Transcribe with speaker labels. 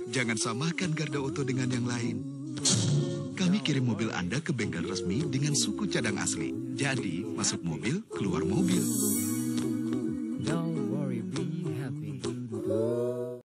Speaker 1: Jangan samakan Garda Auto dengan yang lain. Kami kirim mobil Anda ke bengkel resmi dengan suku cadang asli. Jadi, masuk mobil, keluar mobil.